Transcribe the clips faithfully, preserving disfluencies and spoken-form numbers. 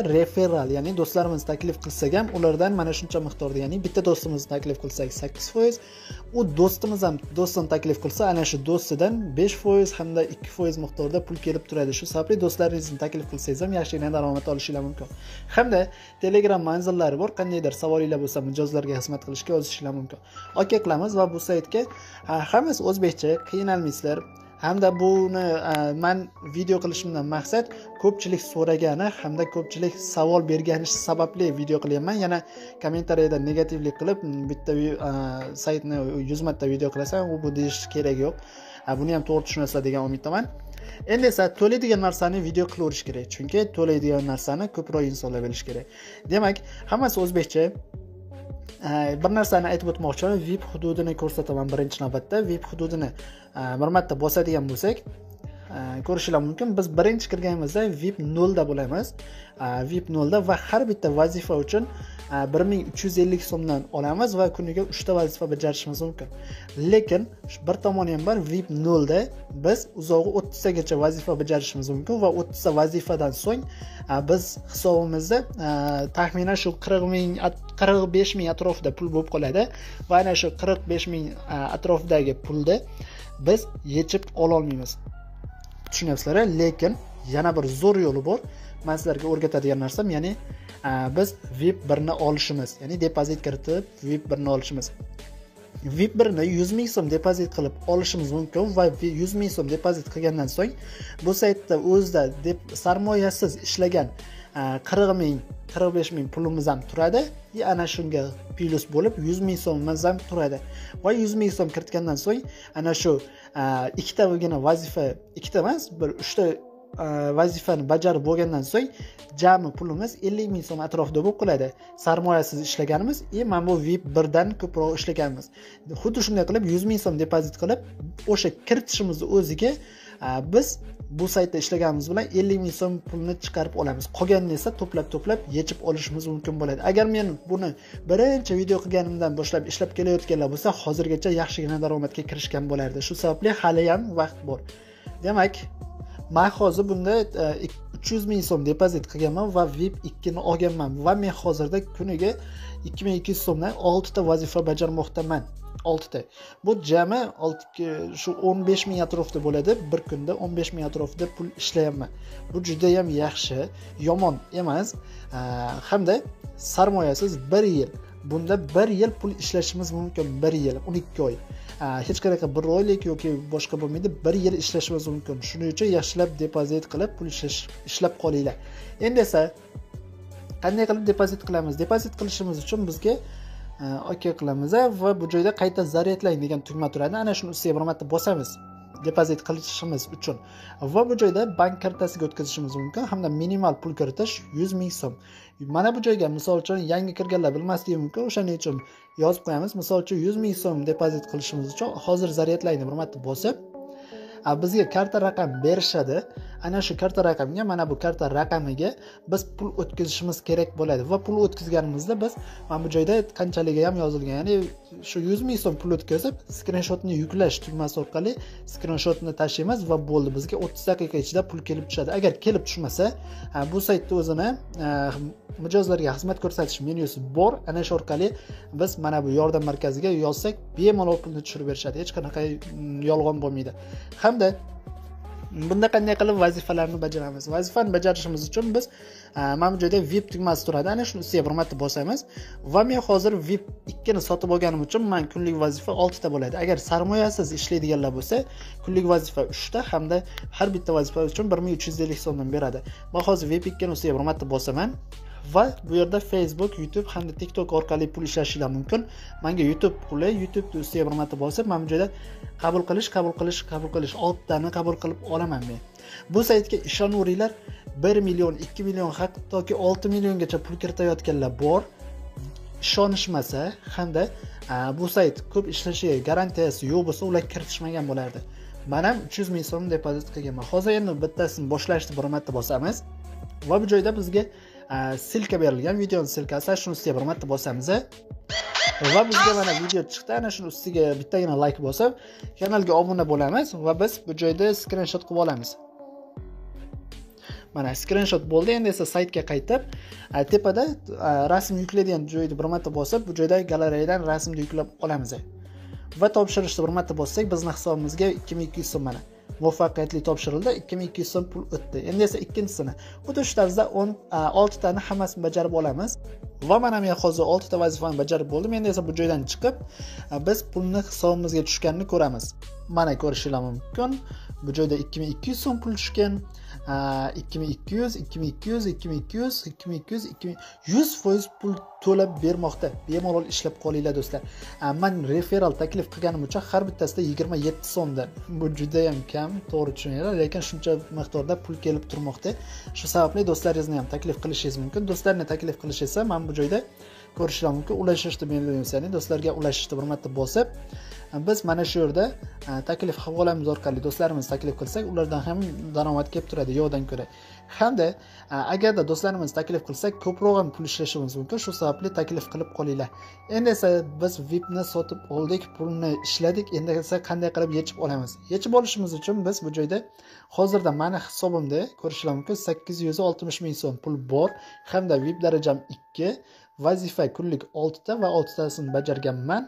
referral, ya'ni do'stlarimiz taklif qilsak ham ulardan mana shuncha miqdorda, ya'ni bitta do'stimiz taklif qilsak sakkiz foiz, u do'stimiz ham do'stini taklif qilsa ana shu do'stidan besh foiz hamda ikki foiz miqdorda pul kelib turadi. Shu sababli do'stlaringizni taklif qilsangiz ham yaxshigina daromad olishingiz mumkin. Hamda Telegram manzillari bor, qandaydir savolinglar bo'lsa mijozlarga xizmat qilishga yozishingiz mumkin. OK qilamiz va bu saytga hammasi o'zbekcha, qiynalmaysizlar. Hamda buni men video qilishimdan maqsad ko'pchilik so'ragani hamda ko'pchilik savol bergani sababli video qilyapman. Yana kommentariyada negativlik qilib bitta saytni yuz marta video qilasan, u bu deyish kerak yo'q. Buni ham to'g'ri tushunasizlar degan umiddaman. Endi esa to'laydigan narsani video qilaverish kerak, chunki to'laydigan narsani ko'proq insonlar bilish kerak. Demak, hammasi o'zbekcha. Bir narsani aytib o'tmoqchiman, V I P hududini ko'rsataman birinchi navbatda. V I P hududini bir marta bosadigan bo'lsak, ko'rishingiz mumkin. Biz birinchi kirganimizda V I P nol da bo'lamiz. V I P nol da va har bitta vazifa uchun bir ming uch yuz ellik so'mdan olamiz va kuniga uchta vazifa bajarishimiz mumkin. Lekin bir tomoni ham bor, V I P nol da biz uzog'i o'ttiztagacha vazifa bajarishimiz mumkin va o'ttizta vazifadan so'ng biz hisobimizda taxminan shu qirq ming qirq besh ming atrofida pul bo'lib qoladi va ana shu qirq besh ming atrofidagi pulni biz yechib ola olmaymiz. Tushunyapsizlar? Lekin yana bir zo'r yo'li bor. Men sizlarga o'rgatadigan narsam, ya'ni biz V I P birni olishimiz, ya'ni depozit kiritib V I P birni olishimiz. V I P birni yuz ming so'm depozit qilib olishimiz mumkin va yuz ming so'm depozit qilgandan so'ng bu saytda o'zida sarmoyasiz ishlagan qirq ming qirq besh ming pulimiz ham turadi. Ana shunga plus bo'lib yuz ming so'mimiz ham turadi. Va yuz ming so'm kiritgandan so'ng ana shu ikkita bo'lgan vazifa, ikkita emas, bir uchta vazifani bajarib bo'lgandan so'ng jami pulimiz ellik ming so'm atrofida bo'lib qoladi. Sarmoyasiz ishlaganimiz, e mana bu V I P birdan ko'proq ishlaganmiz. Xuddi shunday qilib yuz ming so'm depozit qilib, o'sha kiritishimizni o'ziga biz bu saytda ishlaganimiz bilan ellik ming so'm pulni chiqarib olamiz. Qolganini esa to'plab-to'plab yechib olishimiz mumkin bo'ladi. Agar men buni birinchi video qilganimdan boshlab ishlab kelayotganlar bo'lsa, hozirgacha yaxshigina daromadga kirishgan bo'lardi. Shu sababli hali ham vaqt bor. Demak, men hozir bunda uch yuz ming so'm depozit qilganman va V I P ikki ni olganman va men hozirda kuniga ikki ming ikki yuz so'mdan olti ta vazifa bajarmoqdaman. olti ta. Bu jami shu o'n besh ming atrofida bo'ladi. Bir kunda o'n besh ming atrofida pul ishlayapman. Bu juda ham yaxshi, yomon emas. Hamda sarmoyasiz bir yil. Bunda bir yil pul ishlashimiz mumkin, bir yil, o'n ikki oy. Hech qanaqa bir oylik yoki boshqa bo'lmaydi, bir yil ishlashimiz mumkin. Shuning uchun yaxshilab depozit qilib pul ishlash ishlab qolinglar. Endi esa qanday qilib depozit qilamiz? Depozit qilishimiz uchun bizga OK qilamiz va bu joyda qayta zaryadlang degan tugma turadi. Ana shuni ustiga bir marta bosamiz. Depozit qilishimiz uchun va bu joyda bank kartasiga o'tkazishimiz mumkin hamda minimal pul kiritish yuz ming so'm. Mana bu joyga misol uchun yangi kirganlar bilmasligi mumkin, o'shaning uchun yozib qo'yamiz. Misol uchun yuz ming so'm depozit qilishimiz uchun hozir zaryadlayni bir marta bosib bizga karta raqam berishadi. Ana shu karta raqamiga, mana bu karta raqamiga biz pul o'tkazishimiz kerak bo'ladi va pul o'tkazganimizda biz mana bu joyda qanchaligi ham yozilgan. Ya'ni shu yuz ming so'm pul o'tkazib, skrinshotni yuklash tugmasi orqali skrinshotni tashlaymiz va bo'ldi. Bizga o'ttiz daqiqa ichida pul kelib tushadi. Agar kelib tushmasa, bu saytda o'zini mijozlarga xizmat ko'rsatish menyusi bor. Ana shu orqali biz mana bu yordam markaziga yozsak, bemalol pulni tushirib berishadi. Hech qanaqa yolg'on bo'lmaydi. Hamda bunda qanday qilib vazifalarni bajaramiz? Vazifani bajarishimiz uchun biz mana bu joyda V I P tugmasi turadi. Ana shuni ustiga bir marta bosamiz va men hozir V I P ikki ni sotib olganim uchun men kunlik vazifa olti ta bo'ladi. Agar sarmoyasiz ishlaydiganlar bo'lsa, kunlik vazifa uch ta hamda har bitta vazifa uchun bir ming uch yuz ellik so'mdan beradi. Men hozir V I P ikki ni ustiga bir marta bosaman va bu yerda Facebook, YouTube hamda TikTok orqali pul ishlashingiz mumkin. Menga YouTube qulay, YouTube ustiga bir marta bosib, mana bu joyda qabul qilish, qabul qilish, qabul qilish oltitani qabul qilib olaman men. Bu saytga ishonaveringlar, bir million, ikki million, hattoki olti milliongacha pul kiritayotganlar bor. Ishonishmasa hamda bu sayt ko'p ishlashiga garantiyasi yo'q bo'lsa, ular kiritishmagan bo'lardi. Men ham uch yuz ming so'm depozit qilganman. Hozir endi bittasini boshlashni bir marta bosamiz va bu joyda bizga silka berilgan, videoning silkasi, shuni ustiga bir marta bosamiz va bizga mana video chiqdi. Ana shuni ustiga bittagina like bosib, kanalga obuna bo'lamiz va biz bu joyda skrinshot qilib olamiz. Mana screenshot bo'ldi. Endi esa saytga qaytib, tepada rasm yuklaydigan joyni bir marta bosib, bu joyda galereyadan rasmni yuklab olamiz. Va topshirishni bir marta bossak, bizning hisobimizga ikki ming ikki yuz so'm mana muvaffaqiyatli topshirildi. ikki ming ikki yuz so'm pul o'tdi. Endi esa ikkinchisini xuddi shu tarzda o'n olti tani hammasini bajarib olamiz. Va mana men hozir olti ta vazifani bajarib bo'ldim. Endi esa bu joydan chiqib, biz pulni hisobimizga tushganini ko'ramiz. Mana ko'rishingiz mumkin. Bu joyda ikki ming ikki yuz so'm pul tushgan. ikki ming ikki yuz, ikki ming ikki yuz, ikki ming ikki yuz, ikki ming ikki yuz, ikki ming yuz foiz pul to'lab bermoqda. Bemalol ishlab qolinglar do'stlar. Men referral taklif qilganim uchun har bittasida yigirma yetti so'mdan. Bu juda ham kam, to'g'ri tushuninglar, lekin shuncha miqdorda pul kelib turmoqda. Shu sababli do'stlaringizni ham taklif qilishingiz mumkin. Do'stlarni taklif qilish esa men bu joyda ko'rishingiz mumkin. Ulashishni belgilaysan, do'stlarga ulashishni bir marta bosib, biz mana shu yerda taklif havolamiz orqali do'stlarimiz taklif qilsak, ulardan ham daromad kelib turadi yo'qdan ko'ra. Hamda agarda do'stlarimiz taklif qilsak, ko'proq ham pul ishlashimiz mumkin. Shu sababli taklif qilib qolinglar. Endi esa biz V I P ni sotib oldik, pulni ishladik. Endi esa qanday qilib yechib olamiz? Yechib olishimiz uchun biz bu joyda hozirda meni hisobimda ko'rishingiz mumkin sakkiz yuz oltmish ming so'm pul bor. Hamda V I P darajam ikki, vazifa kunlik olti ta va olti tasini bajarganman.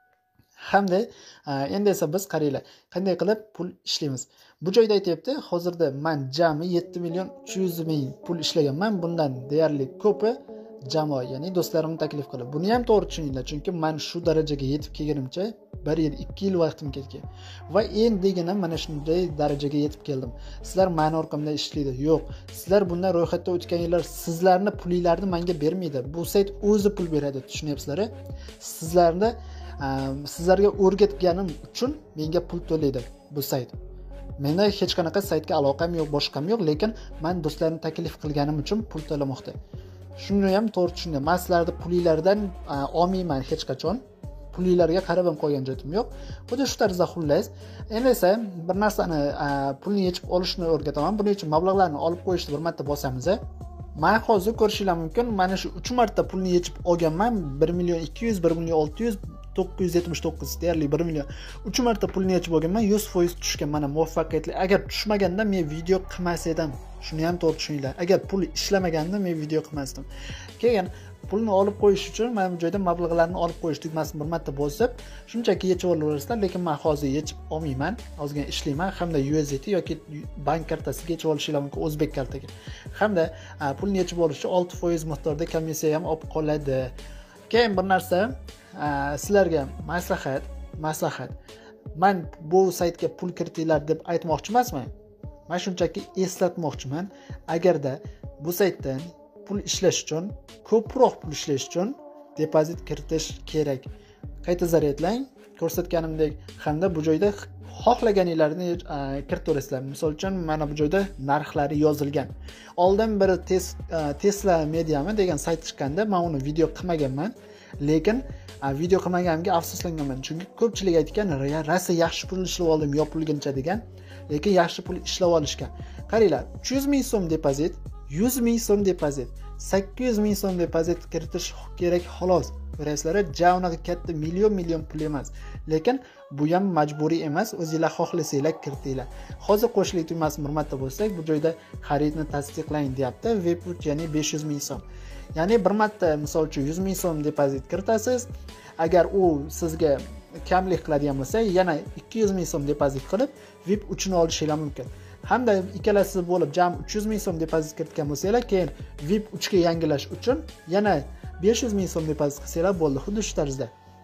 Hamda endi esa biz qaranglar, qanday qilib pul ishlaymiz. Bu joyda aytibdi, hozirda men jami yetti million uch yuz ming pul ishlaganman. Bundan deyarli ko'pi jamoa, ya'ni do'stlarimni taklif qilib. Buni ham to'g'ri tushuninglar, chunki men shu darajaga yetib kelganimcha bir yil, ikki yil vaqtim ketgan. Va endigina mana shunday darajaga yetib keldim. Sizlar meni orqamda ishlaydi. Yo'q, sizlar bundan ro'yxatdan o'tganinglar, sizlarni pulinglarni menga bermaydi. Bu sayt o'zi pul beradi, tushunyapsizlar? Sizlarni sizlarga o'rgatganim uchun menga pul to'laydi bu sayt. Menda hech qanaqa saytga aloqam yo'q, boshqam yo'q, lekin men do'stlarni taklif qilganim uchun pul to'lamoqda. Shuni ham to'g'ri tushundim. Men sizlarni pulinglardan olmayman hech qachon. Pulinglarga qarab ham qo'ygan joyim yo'q. Xuddi shu tarzda xullas. Endi esa bir narsani pulni yechib olishni o'rgataman. Buning uchun mablag'larni olib qo'yishni bir marta bosamiz. Men hozir ko'rishingiz mumkin, mana shu uch marta pulni yechib olganman. bir million ikki yuz, bir million olti yuz, to'qqiz yuz yetmish to'qqiz, deyarli bir million. uch marta pulni yechib olganman, yuz foiz tushgan. Mana muvaffaqiyatli. Agar tushmaganda men video qilmas edim. Shuni ham to'g'ri tushuninglar. Agar pul ishlamaganda men video qilmasdim. Keyin pulni olib qo'yish uchun mana bu joyda mablag'larni olib qo'yish tugmasini bir marta bosib, shunchaki yechib olaverasizlar, lekin men hozir yechib olmayman. Ozgina ishlayman, hamda U S D T yoki bank kartasiga yechib olishinglar mumkin, o'zbek kartaga. Hamda pulni yechib olish uchun olti foiz miqdorda komissiya ham olib qoladi. Keyin bir narsa sizlarga maslahat, maslahat. Men bu saytga pul kiritinglar deb aytmoqchi emasman. Men shunchaki eslatmoqchiman. Agarda bu saytdan pul ishlash uchun, ko'proq pul ishlash uchun depozit kiritish kerak. Qayta zaryadlang, ko'rsatganimdek, hamda bu joyda xohlaganinglarni kiritaverasizlar. Misol uchun mana bu joyda narxlari yozilgan. Oldin bir Tesla Mediami degan sayt chiqqanda men uni video qilmaganman, lekin video qilmaganimga afsuslanganman. Chunki ko'pchilik aytgan, "Rasa yaxshi pul ishlab oldim, yopilguncha" degan. Lekin yaxshi pul ishlab olishgan. Qaranglar, uch yuz ming so'm depozit, yuz ming so'm depozit, sakkiz yuz ming so'm depozit kiritish kerak xolos. Ko'rasizlar, javnaga katta million million pul emas. Lekin bu ham majburiy emas, o'zingizlar xohlasanglar kiritinglar. Hozir qo'shlik tugmasini bir marta bo'lsak, bu joyda xaridni tasdiqlang deyapti. V I P ya'ni besh yuz ming so'm. Ya'ni bir marta misol uchun yuz ming so'm depozit kiritasiz. Agar u sizga kamlik qiladigan bo'lsa, yana ikki yuz ming so'm depozit qilib, V I P uchini olishingiz mumkin. Hamda ikkalasi bo'lib jami uch yuz ming so'm depozit kiritgan bo'lsanglar, keyin V I P uch ga yangilash uchun yana besh yuz ming so'm depozit qilsanglar bo'ldi, xuddi shu tarzda.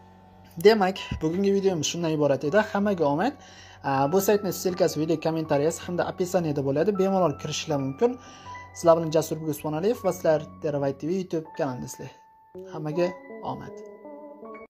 Demak, bugungi videomiz shundan iborat edi. Hammaga omad. Bu saytning ssilkasi video kommentariyasi hamda описаниеda bo'ladi. Bemalol kirishinglar mumkin. Sizlar bilan Jasurbek Usmonaliyev va sizlar Terabyte T V YouTube kanalingizdasiz. Hammaga omad.